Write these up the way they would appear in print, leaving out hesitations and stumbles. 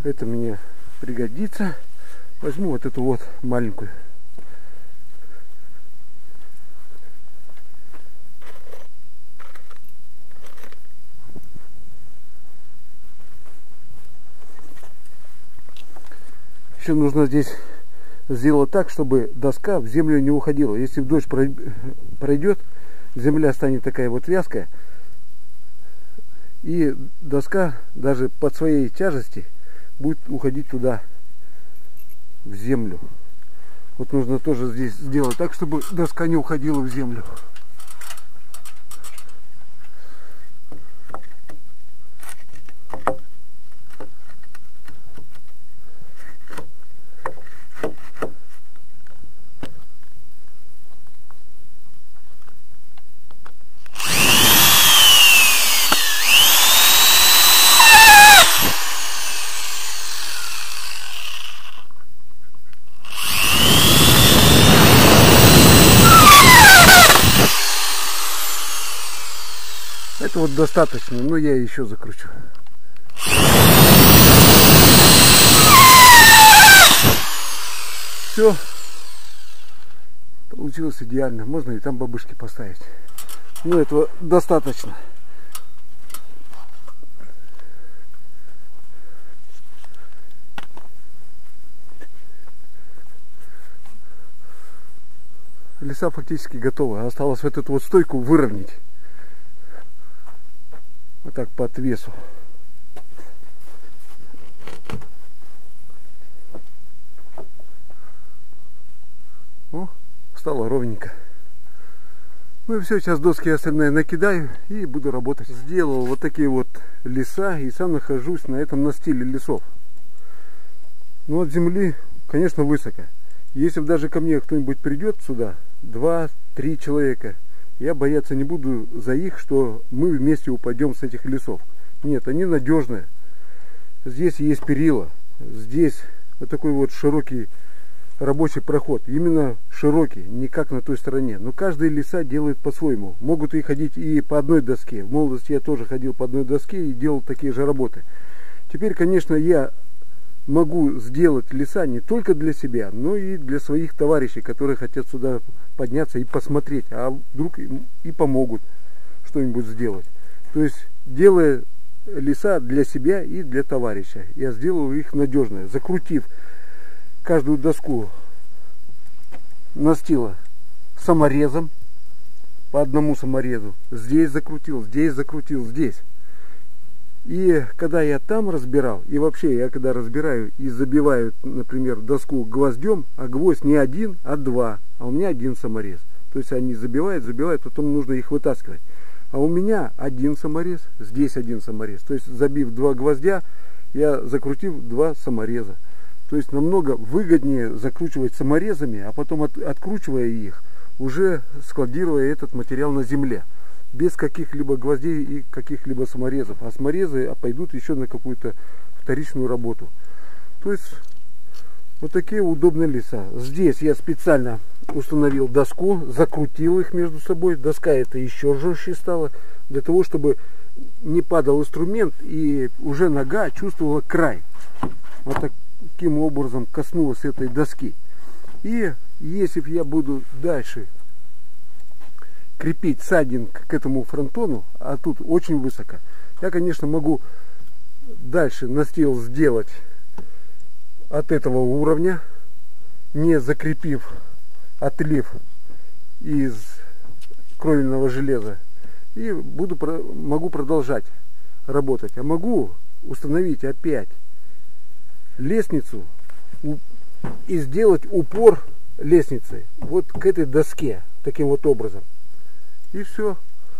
Это мне пригодится. Возьму вот эту вот маленькую. Еще нужно здесь сделать так, чтобы доска в землю не уходила. Если дождь пройдет, земля станет такая вот вязкая. И доска даже под своей тяжести будет уходить туда, в землю. Вот нужно тоже здесь сделать так, чтобы доска не уходила в землю. Это вот достаточно, но я еще закручу. Все. Получилось идеально. Можно и там бабушки поставить. Но этого достаточно. Леса фактически готовы. Осталось вот эту вот стойку выровнять. Вот так по отвесу. О, стало ровненько. Ну и все, сейчас доски остальные накидаю и буду работать. Сделал вот такие вот леса и сам нахожусь на этом настиле лесов. Но от земли, конечно, высоко. Если даже ко мне кто-нибудь придет сюда, 2-3 человека, я бояться не буду за их, что мы вместе упадем с этих лесов. Нет, они надежные. Здесь есть перила. Здесь вот такой вот широкий рабочий проход. Именно широкий, не как на той стороне. Но каждый леса делает по-своему. Могут и ходить и по одной доске. В молодости я тоже ходил по одной доске и делал такие же работы. Теперь, конечно, я могу сделать леса не только для себя, но и для своих товарищей, которые хотят сюда подняться и посмотреть, а вдруг им и помогут что-нибудь сделать. То есть, делая леса для себя и для товарища, я сделаю их надежные, закрутив каждую доску настила саморезом, по одному саморезу. Здесь закрутил, здесь. И когда я там разбирал, и вообще я когда разбираю и забиваю, например, доску гвоздем, а гвоздь не один, а 2, а у меня один саморез. То есть они забивают, потом нужно их вытаскивать. А у меня один саморез, здесь один саморез. То есть забив 2 гвоздя, я закрутил 2 самореза. То есть намного выгоднее закручивать саморезами, а потом откручивая их, уже складируя этот материал на земле. Без каких-либо гвоздей и каких-либо саморезов. А саморезы пойдут еще на какую-то вторичную работу. То есть вот такие удобные леса. Здесь я специально установил доску, закрутил их между собой. Доска это еще жестче стала, для того, чтобы не падал инструмент и уже нога чувствовала край. Вот таким образом коснулась этой доски. И если я буду дальше крепить сайдинг к этому фронтону, а тут очень высоко, я, конечно, могу дальше настил сделать от этого уровня, не закрепив отлив из кровельного железа, и могу продолжать работать. А могу установить опять лестницу и сделать упор лестницы вот к этой доске, таким вот образом. И все.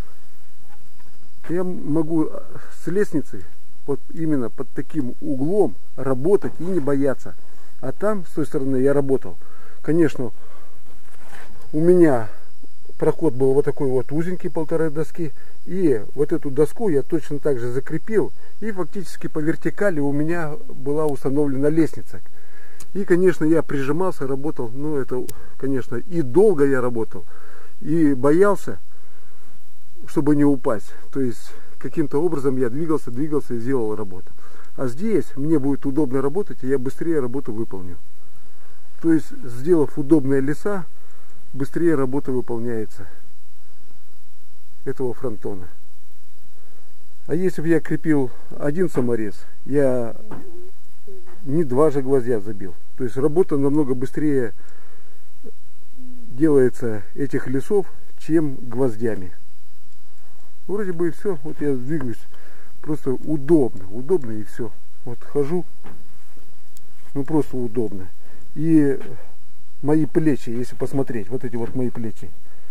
Я могу с лестницей вот именно под таким углом работать и не бояться. А там, с той стороны, я работал. Конечно, у меня проход был вот такой вот узенький, 1,5 доски. И вот эту доску я точно так же закрепил. И фактически по вертикали у меня была установлена лестница. И, конечно, я прижимался, работал. Ну, это, конечно, и долго я работал. И боялся, чтобы не упасть. То есть каким-то образом я двигался и сделал работу. А здесь мне будет удобно работать, и я быстрее работу выполню. То есть, сделав удобные леса, быстрее работа выполняется этого фронтона. А если бы я крепил один саморез, я не 2 же гвоздя забил. То есть работа намного быстрее делается этих лесов, чем гвоздями. Вроде бы и все. Вот я двигаюсь. Просто удобно. Удобно и все. Вот хожу. Ну просто удобно. И мои плечи, если посмотреть, вот эти вот мои плечи,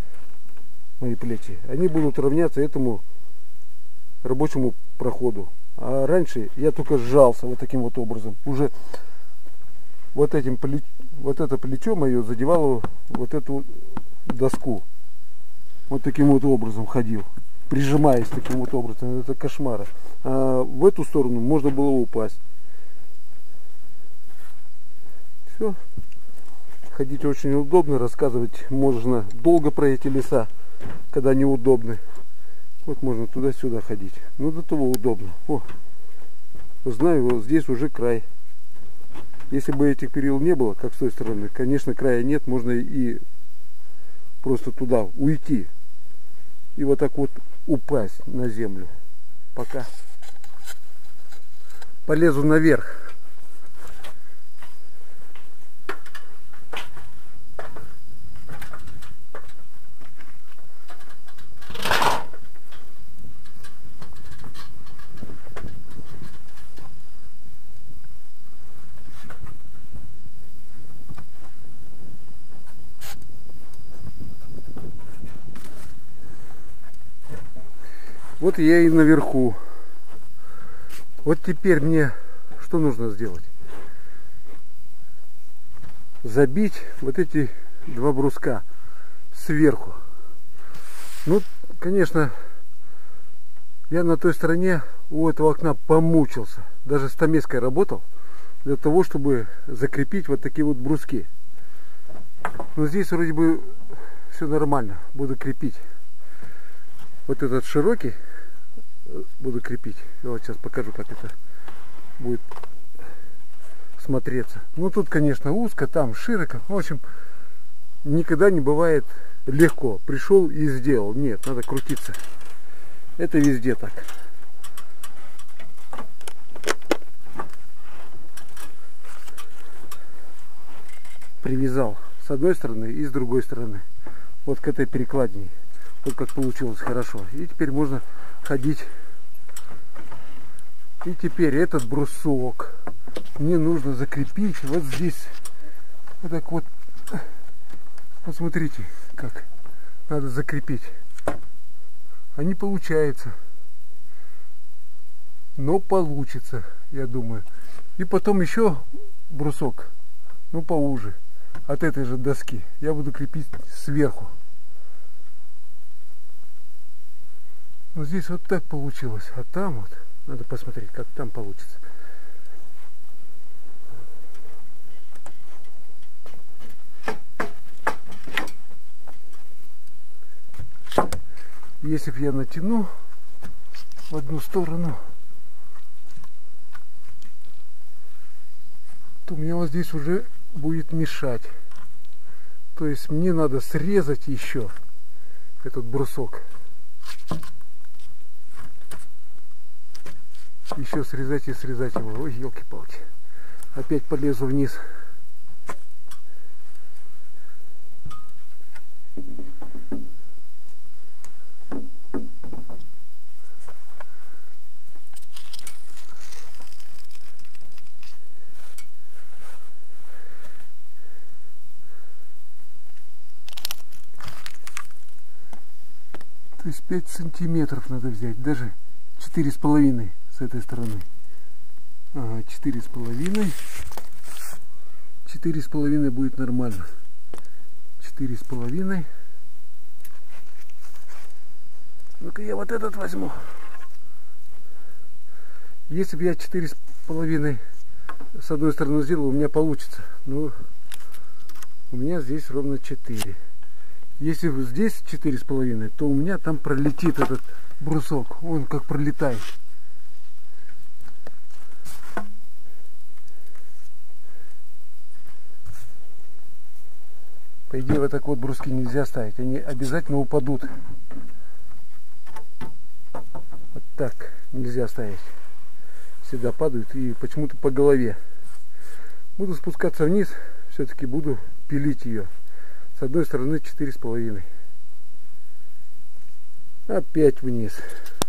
они будут равняться этому рабочему проходу. А раньше я только сжался вот таким вот образом. Уже вот это плечо мое задевало вот эту доску. Вот таким вот образом ходил, прижимаясь таким вот образом. Это кошмар. А в эту сторону можно было упасть. Все. Ходить очень удобно, рассказывать можно долго про эти леса, когда неудобны. Вот можно туда-сюда ходить. Ну до того удобно. О, знаю, вот здесь уже край. Если бы этих перил не было, как с той стороны, конечно, края нет, можно и просто туда уйти. И вот так вот упасть на землю. Пока полезу наверх. Вот я и наверху. Вот теперь мне что нужно сделать? Забить вот эти 2 бруска сверху. Ну, конечно, я на той стороне у этого окна помучился. Даже стамеской работал для того, чтобы закрепить вот такие вот бруски. Но здесь вроде бы все нормально. Буду крепить. Вот этот широкий буду крепить. Я вот сейчас покажу, как это будет смотреться. Ну тут, конечно, узко, там широко. В общем, никогда не бывает легко. Пришел и сделал. Нет, надо крутиться. Это везде так. Привязал с одной стороны и с другой стороны. Вот к этой перекладине. Вот как получилось хорошо. И теперь можно ходить. И теперь этот брусок мне нужно закрепить вот здесь. Вот так вот. Посмотрите, как надо закрепить. А не получается. Но получится, я думаю. И потом еще брусок, ну поуже, от этой же доски. Я буду крепить сверху. Вот здесь вот так получилось. А там вот, надо посмотреть, как там получится. Если бы я натяну в одну сторону, то мне вот здесь уже будет мешать. То есть мне надо срезать еще этот брусок. Еще срезать и срезать его. Ой, елки-палки. Опять полезу вниз. То есть 5 сантиметров надо взять, даже 4,5 с этой стороны. Ага, 4,5. 4,5 будет нормально. 4,5. Ну-ка я вот этот возьму. Если бы я 4,5 с одной стороны сделал, у меня получится. Ну, у меня здесь ровно 4. Если здесь 4,5, то у меня там пролетит этот брусок, он как пролетает. По идее, вот так вот бруски нельзя ставить, они обязательно упадут. Вот так нельзя ставить. Всегда падают и почему-то по голове. Буду спускаться вниз, все-таки буду пилить ее. С одной стороны 4,5. Опять вниз.